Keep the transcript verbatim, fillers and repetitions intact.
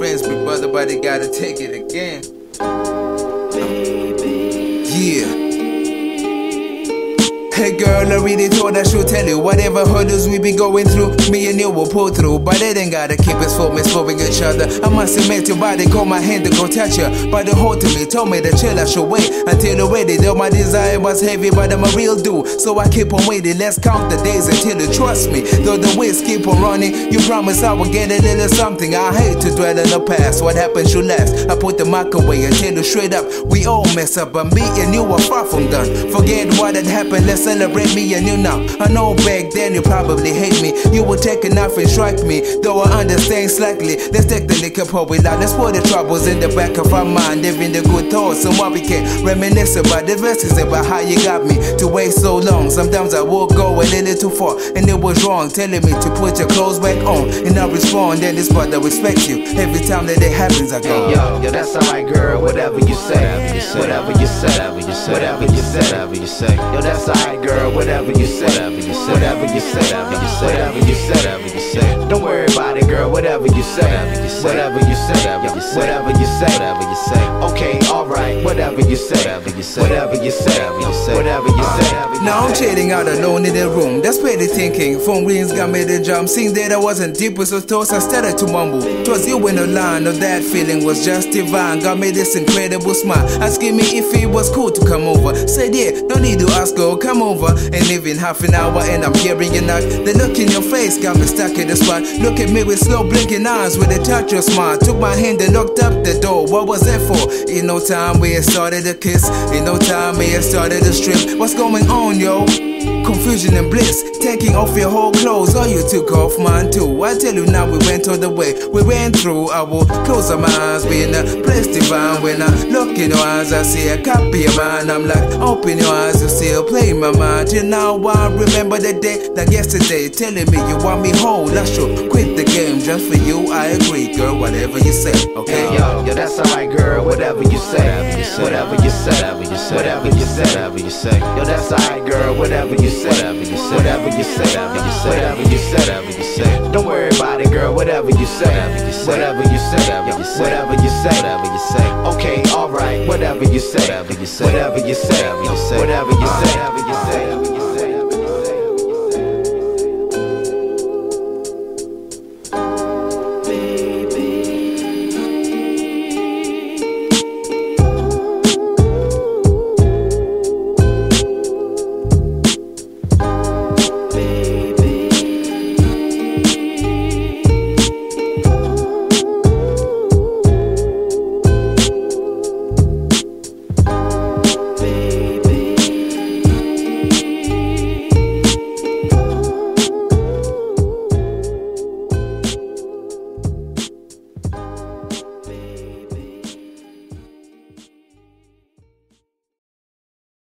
friends, big brother, but they gotta take it again. Yeah. Hey girl, I really thought I should tell you whatever hurdles we be going through, me and you will pull through. But it ain't gotta keep us focused moving each other. I must admit your body called my hand to go touch her, but the hold to me told me to chill. I should wait until the ready. Though my desire was heavy, but I'm a real dude, so I keep on waiting. Let's count the days until you trust me. Though the ways keep on running, you promise I will get a little something. I hate to dwell on the past. What happened should last. I put the mark away and tell you straight up, we all mess up, but me and you are far from done. Forget what had happened. Let's celebrate me and you now. I know back then you probably hate me. You would take a knife and strike me, though I understand slightly. Let's take the liquor pour it out. Let's put the troubles in the back of our mind, living the good thoughts and what we can reminisce about. The rest is about how you got me to wait so long. Sometimes I will go a little too far, and it was wrong, telling me to put your clothes back on. And I respond, then this part I respect you. Every time that it happens, I go, hey, yo, yo, that's alright, girl. Whatever you say, whatever you say, whatever you say, whatever you say, whatever you say. Yo, that's alright, girl. Whatever you say, whatever you say, whatever you say, whatever you say, whatever you say. Don't worry about it, girl. Whatever you say, whatever you say, whatever you say, whatever you say, whatever you say. Okay, alright. Whatever you say, whatever you say, whatever you say, whatever you say. Now I'm chilling out alone in the room. That's petty thinking. Phone rings got me the jump. Seeing that I wasn't deep with those thoughts, I started to mumble. Twas you in the line, of that feeling was just divine. Got me this incredible smile, asking me if it was cool to come over. Said yeah, no need to ask, go come over. And even half an hour and I'm hearing you knock. The look in your face got me stuck in the spot. Look at me with slow blinking eyes with a touch of smile. Took my hand and looked up the door. What was that for? In no time we had started a kiss. In no time we had started a strip. What's going on, yo? Confusion and bliss, taking off your whole clothes. Oh, you took off mine too. I tell you now, we went all the way. We went through. I will close my eyes, be in a place divine. When I look in your eyes, I see a copy of mine. I'm like, open your eyes, you still play my mind. Till now I remember the day, like yesterday, telling me you want me whole. I should quit the game just for you. I agree, girl, whatever you say, okay? Hey, yo, yo, that's alright, girl. Whatever you say, whatever you say, whatever you say, whatever you say, whatever you say. Yo, that's alright, girl. Whatever you say, whatever you say, whatever you say, whatever you say, whatever you say, whatever you say. Don't worry about it, girl. Whatever you say, whatever you say, whatever you say, whatever you say, whatever you say. Okay, alright. Whatever you say, whatever you say, whatever you say, whatever you say, whatever you say.